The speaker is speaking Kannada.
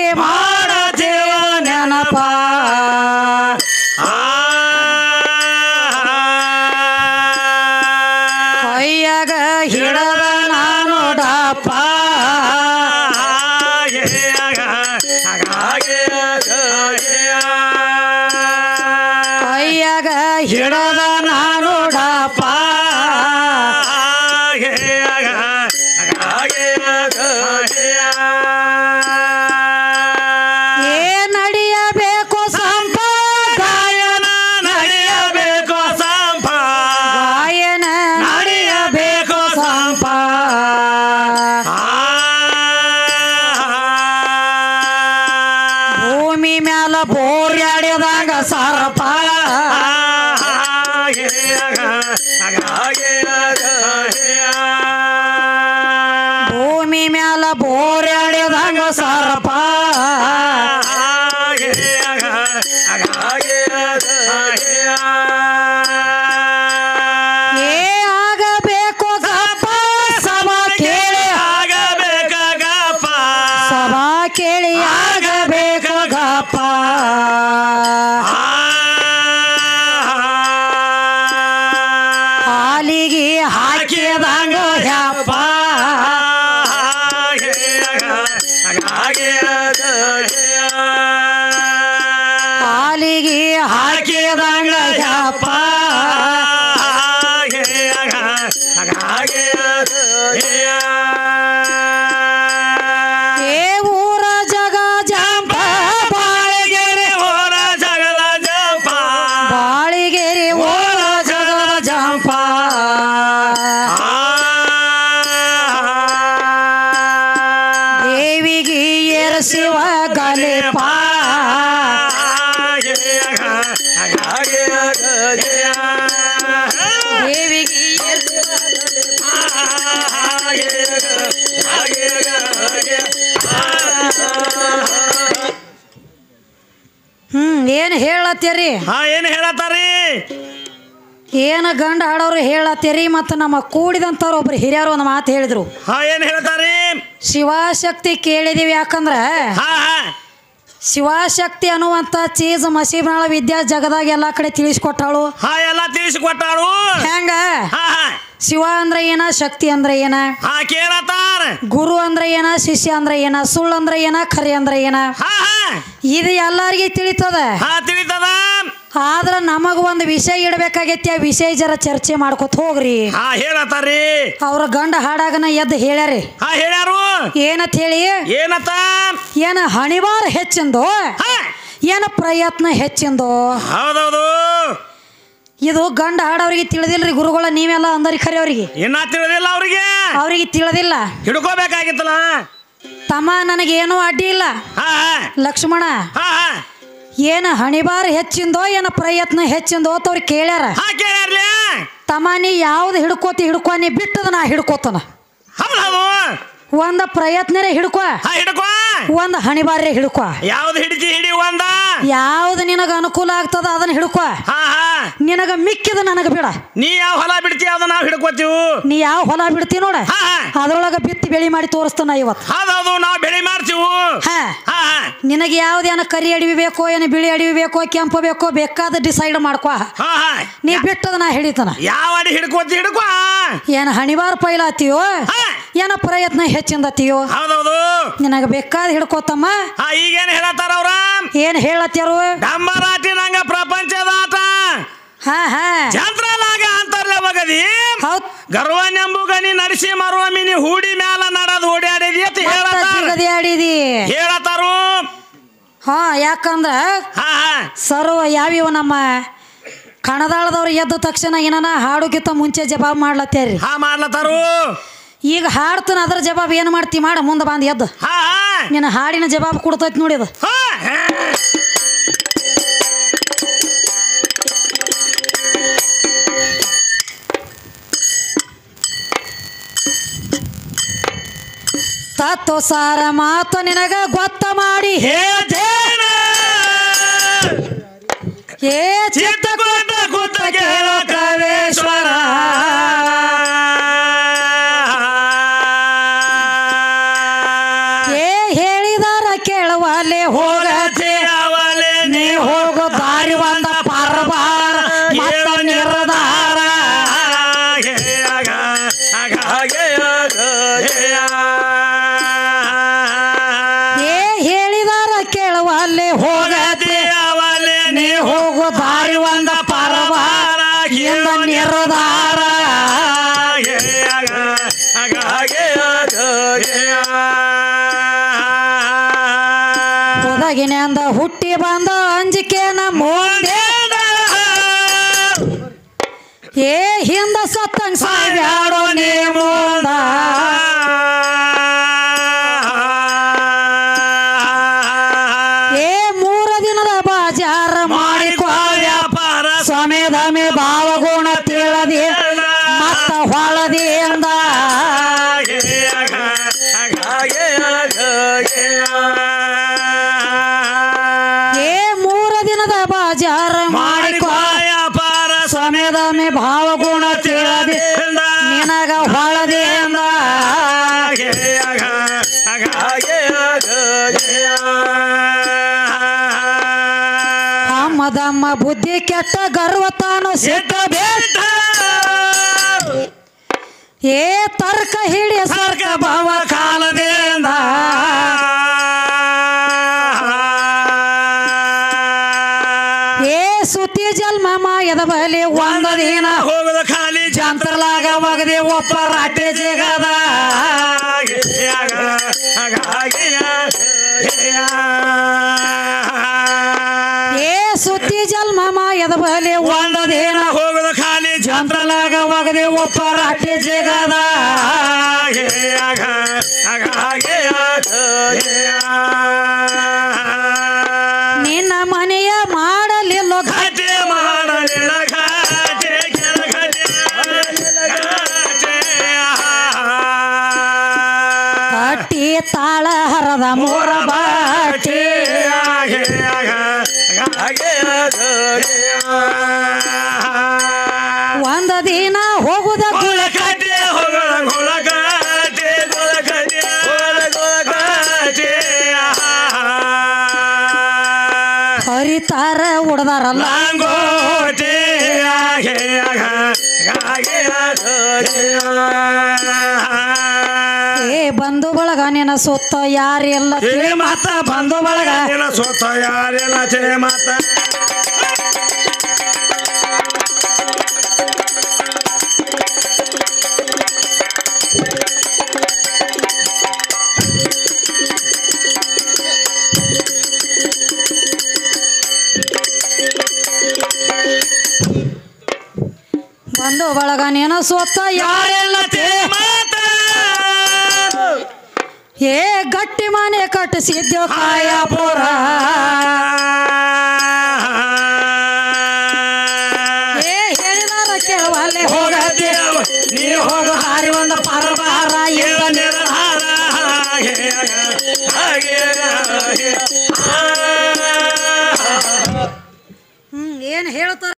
ಮಾಡತೇವ ನೆನಪ ಕೈಯಾಗ ಹಿಡದ ನಾನು ಡಪ್ಪ ಕೈಯಾಗ ಹಿಡದ ನಾನು ಡಪ್ಪ ಸರಪ ಭೂಮಿ ಮ್ಯಾಲ ಬೋರ್ಯಾಡಿದಂಗ ಸರಪ ಆಗಬೇಕು ಗಪ್ಪ ಸಭಾ ಕೇಳಿ ಆಗಬೇಕ ಗಪ್ಪ ಸಭಾ ಕೇಳಿ ಆಗಬೇಕು ಗಪ್ಪ ಹಾಲಿಗೆ ಹಾಕಿದಂಗ ಯಪ್ಪ ಹಾಲಿಗೆ ಹಾಕಿದಂಗ ಯಪ್ಪ ಊರ ಜಗ ಜಂಪ ಬಾಳಿಗೆರೆ ಊರ ಜಗದ ಜಂಪ ಬಾಳಿಗೆರೆ ಊರ ಜಗದ ಜಂಪ ದೇವಿಗೆ ಏರಿಸುವ ಗಲೆಪ ದೇವಿಗೆ ಏನ್ ಹೇಳತ್ತೀರಿ ಏನ್ ಹೇಳತ್ತಾರಿ ಏನ ಗಂಡ ಹಾಡೋರು ಹೇಳತ್ತೀರಿ ಮತ್ತ ನಮ್ಮ ಕೂಡಿದಂತವ್ರು ಒಬ್ರು ಹಿರಿಯರು ಒಂದು ಮಾತು ಹೇಳಿದ್ರು ಏನ್ ಹೇಳ್ತಾರಿ ಶಿವಶಕ್ತಿ ಕೇಳಿದೀವಿ ಯಾಕಂದ್ರ ಶಿವಶಕ್ತಿ ಅನ್ನುವಂತ ಚೀಸ್ ಮಸೀಬ್ನಾಳ ವಿದ್ಯಾ ಜಗದಾಗ ಎಲ್ಲಾ ಕಡೆ ತಿಳಿಸ್ಕೊಟ್ಟಾಳು ಎಲ್ಲ ತಿಳಿಸಿಕೊಟ್ಟಾಳು ಹೆಂಗ ಶಿವ ಅಂದ್ರೆ ಏನ ಶಕ್ತಿ ಅಂದ್ರೆ ಏನ ಕೇಳತ್ತಾರ ಗುರು ಅಂದ್ರೆ ಏನ ಶಿಷ್ಯ ಅಂದ್ರೆ ಏನ ಸುಳ್ಳು ಅಂದ್ರೆ ಏನ ಖರೆ ಅಂದ್ರೆ ಏನ ಇದು ಎಲ್ಲಾರ್ಗಿ ತಿಳಿತದ ತಿಳಿತದ ಆದ್ರ ನಮಗ ಒಂದು ವಿಷಯ ಇಡಬೇಕಾಗೈತಿ ಆ ವಿಷಯ ಜರ ಚರ್ಚೆ ಮಾಡ್ಕೊತ ಹೋಗ್ರಿ ಹೇಳತ್ತಾರಿ ಅವ್ರ ಗಂಡ ಹಾಡಾಗನ ಎದ್ದು ಹೇಳ್ಯಾರಿ ಹೇಳ್ಯಾರು ಏನತ್ ಹೇಳಿ ಏನತ್ತ ಏನ ಹಣಿವಾರ ಹೆಚ್ಚಿಂದು ಏನ ಪ್ರಯತ್ನ ಹೆಚ್ಚಿಂದು ಹೌದೌದು ಇದು ಗಂಡ ಹಾಡವ್ರಿಗೆ ತಿಳಿದಿಲ್ರಿ ಗುರುಗಳ ನೀವೆಲ್ಲ ಅಂದರಿ ಖರೆ ಅವ್ರಿಗೆ ಇನ್ನ ತಿಳಿದಿಲ್ಲ ಅವ್ರಿಗೆ ತಿಳಿದಿಲ್ಲ ಹಿಡ್ಕೋಬೇಕಾಗಿತ್ತಲ್ಲ ತಮ್ಮ ನನಗೇನು ಅಡ್ಡಿ ಇಲ್ಲ ಲಕ್ಷ್ಮಣ ಏನ ಹಣಿಬಾರ ಹೆಚ್ಚಿಂದೋ ಏನ ಪ್ರಯತ್ನ ಹೆಚ್ಚಿಂದೋ ಅಂತ ಅವ್ರು ಕೇಳ್ಯಾರ ತಮ್ಮ ನೀ ಯಾವ್ದು ಹಿಡ್ಕೋ ನೀ ಬಿಟ್ಟದ ನಾ ಹಿಡ್ಕೋತನ ಒಂದ ಪ್ರಯತ್ನರೇ ಹಿಡ್ಕೋ ಒಂದ ಹಣಿಬಾರೇ ಹಿಡ್ಕೋ ಯಾವ್ದು ಹಿಡಿ ಒಂದ ಯಾವ್ದು ನಿನಗ ಅನುಕೂಲ ಆಗ್ತದ ಅದನ್ನ ಹಿಡ್ಕೋ ನಿನಗ ಮಿಕ್ಕಿದ ನನಗ ಬಿಡ ನೀ ಯಾವ ಹೊಲ ಬಿಡ್ತಿ ಅದ ನಾವ್ ಹಿಡ್ಕೋತೀವಿ ನೀ ಯಾವ ಹೊಲ ಬಿಡ್ತಿ ನೋಡ ಅದ್ರೊಳಗ ಬಿತ್ತಿ ಬೆಳಿ ಮಾಡಿ ತೋರಿಸ್ತಾನ ಇವತ್ತು ಹೌದೌದು ನಾವ್ ಬೆಳಿ ಮಾಡ್ತೀವಿ ನಿನಗೆ ಯಾವ್ದೇನ ಕರಿ ಅಡಿವಿ ಬೇಕೋ ಏನ ಬಿಳಿ ಅಡಿವಿ ಬೇಕೋ ಕೆಂಪು ಬೇಕೋ ಬೇಕಾದ ಡಿಸೈಡ್ ಮಾಡ್ಕೋ ನೀ ಬಿಟ್ಟದ ನಾ ಹಿಡಿತಾನ ಯಾವ ಅಡಿ ಹಿಡ್ಕೋತಿ ಹಿಡ್ಕೋ ಏನ ಹಣಿವಾರ ಪೈಲಾತೀಯೋ ಏನ ಪ್ರಯತ್ನ ಹೆಚ್ಚಿಂದತೀಯೋ ಹೌದೌದು ನಿನಗ ಬೇಕಾದ ಹಿಡ್ಕೋತಮ್ಮ ಈಗೇನ್ ಹೇಳತ್ತಾರ ಅವ್ರ ಏನ್ ಹೇಳತ್ಯಾರು ಡಂಬರಾಟಿ ನಂಗ ಪ್ರಪಂಚದ ಆಟ ಚಂದ್ರಲಾಗ ಅಂತಾರಲ್ಲ ಮಗದಿ ಗರ್ವನೆಂಬುಗನಿ ನಡಿಸಿ ಮರುವ ಮಿನಿ ಹೂಡಿ ಮ್ಯಾಲ ನಡದ್ ಓಡಾಡಿದಿ ಅಂತ ಹೇಳತ್ತಾರು ಯಾಕಂದ್ರ ಸರ್ವ ಯಾವ್ಯಾವ ನಮ್ಮ ಕಣದಾಳದವ್ರು ಎದ್ದ ತಕ್ಷಣ ಏನಾನ ಹಾಡುಗಿಂತ ಮುಂಚೆ ಜವಾಬ್ ಮಾಡ್ಲತ್ತೇರಿ ಮಾಡ್ಲತ್ತಾರು ಈಗ ಹಾಡ್ತಾನ ಅದ್ರ ಜವಾಬ್ ಏನ್ ಮಾಡ್ತಿ ಮಾಡ ಮುಂದೆ ಬಂದ್ ಎದ್ದು ನಿನ್ನ ಹಾಡಿನ ಜವಾಬ್ ಕೊಡ್ತೈತಿ ನೋಡಿದ ತತ್ವ ಸಾರ ಮಾತು ನಿನಗ ಗೊತ್ತ ಮಾಡಿ ಹೇಳ್ತೇನ ಚಿತ್ತಗೊಂಡ ಕೂತ ಕೇಳೋ ಕವೇಶ್ವರ ಹೇಳಿದಾರ ಕೇಳುವಲ್ಲ ಏ ಹೇಳಿದಾರ ಕೇಳುವಲ್ಲಿ ಹೋಗತಿ ನೀ ಹೋಗು ದಾರಿ ಒಂದ ಪರವಾರ ಇಂದ ನಿರ್ಧಾರ ಒದಗಿನಿಂದ ಹುಟ್ಟಿ ಬಂದ ಅಂಜಿಕೆನ ಮುಂದೆ ಏ ಹಿಂದ ಸತ್ತಂಗ್ ಸಾಯ್ಬ್ಯಾಡೋ ನೀ ಮುಂದ ಏ 3 ದಿನದ ಬಾಜಾರ ಮಾಡಿಕೊ ವ್ಯಾಪಾರ ಸಮೇಧಮೆ ಭಾವಗುಣ ತಿಳದಿ ಮತ್ತ ಹೊಳದಿಯಿಂದ ಏ 3 ದಿನದ ಬಾಜಾರ ಮಾಡಿಕೊ ವ್ಯಾಪಾರ ಸಮೇಧಮೆ ಭಾವಗುಣ ತಿಳದಿ ನಿನಗ ಹೊಳದಿಯಿಂದ ಅಮ್ಮದಮ್ಮ ಬುದ್ಧಿ ಕೆಟ್ಟ ಗರ್ವತಾನು ಸಿದ್ಧ ಬೇಟ ಏ ತರ್ಕ ಹಿಡಿಯ ಸರ್ಕ ಭವ ಕಾಲದಿಂದ ಏ ಸುತ್ತಿ ಜನ್ಮ ಮಾಯದ ಬಲಿ ಒಂದು ದಿನ ಹೋಗದ ಖಾಲಿ ಜಂತ್ರಲಾಗ ಒಗದೆ ಒಪ್ಪ ರಾಟೆ ಜಗದ ಏ ಸುತ್ತಿ ಜನ್ಮ ಮಾಯದ ಬಲಿ ಒಂದು ದಿನ ಹೋಗದ ಖಾಲಿ ಜಂತ್ರಲಾಗ ಒಗದೆ ಒಪ್ಪ ರಾಟೆ ಜಗದ ನಿನ್ನ ಮನೆಯ ಮಾಡಲಿಲ್ಲ ಘಾಟೆ ಮಾಡಲಿಲ್ಲ ಕಟ್ಟಿ ತಾಳ ಹರದ ಮೂರ ಬಾಟಿ ಒಂದ ದಿನ ಹೋಗುದ ಗುಳಕಟ್ಟೆ ಹೋಗದ ಗುಳಕಟ್ಟೆ ಗುಳಕಟ್ಟೆ ಗುಳಕಟ್ಟೆ ಹರಿತಾರ ಉಡ್ದಾರಲ್ಲ ಲಾಂಗೋಟೆ ಏ ಬಂಧು ಬಳಗ ನಿನ್ನ ಸುತ್ತ ಯಾರೆಲ್ಲ ತಿಳಿ ಮಾತ ಬಂಧು ಬಳಗ ಸೊತ್ತ ಯಾರೆಲ್ಲ ತಿಳಿ ಮಾತ ಬಂಧು ಬಳಗ ನಿನ್ನ ಸುತ್ತ ಯಾರೆಲ್ಲ ತಿಳಿ ಮಾತ ಏ ಗಟ್ಟಿ ಮನೆ ಕಟ್ಟಿಸಿದ್ಯೋ ಕಾಯಪುರ ಏ ಹೇಳಿದಾರ ಕೇಳುವಲ್ಲಿ ಹೋಗತಿ ನೀ ಹೋಗು ಹಾರಿ ಒಂದು ಪರಬಾರ ಇಲ್ಲ ನಿರ್ಧಾರ ಏನು ಹೇಳ್ತಾರ